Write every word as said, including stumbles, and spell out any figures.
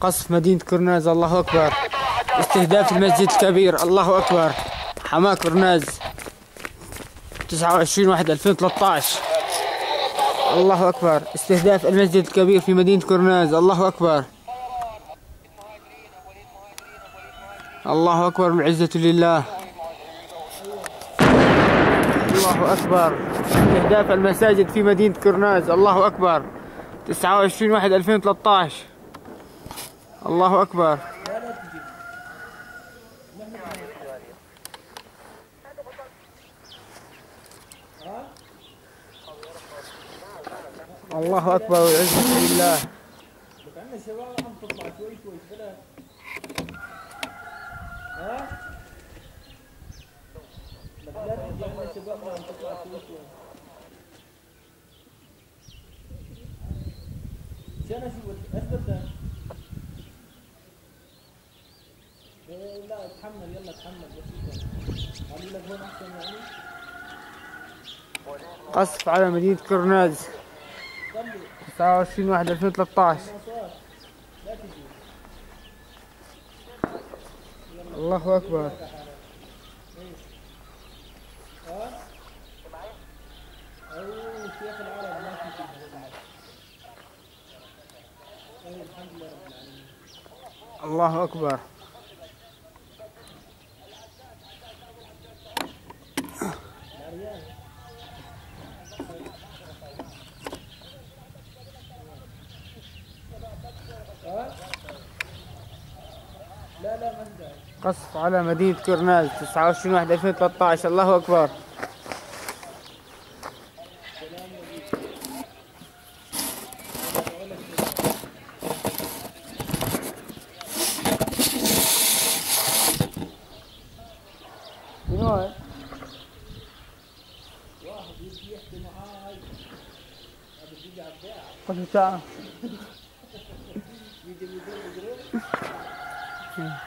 قصف مدينة كرناز. الله أكبر. استهداف المسجد الكبير. الله أكبر. حماة كرناز تسعة وعشرين واحد ألفين وثلاثة عشر. الله أكبر. استهداف المسجد الكبير في مدينة كرناز. الله أكبر. الله أكبر. العزة لله. الله أكبر. استهداف المساجد في مدينة كرناز. الله أكبر. تسعة وعشرين واحد ألفين وثلاثة عشر. الله أكبر. الله أكبر. والعزة لله. انا شو اثبت ده؟ لا اتحمل يلا اتحمل بس قالوا لك هون احسن يعني. قصف على مدينة كرناز تسعة وعشرين واحد ألفين وثلاثة عشر. الله أكبر. الله أكبر. قصف على مدينة كرناز تسعة وعشرين واحد ألفين وثلاثة عشر. الله أكبر. شنو هاي؟ واحد يجي يحكي معاي هذا بيجي على البيع. قصف ساعة. يجي يقول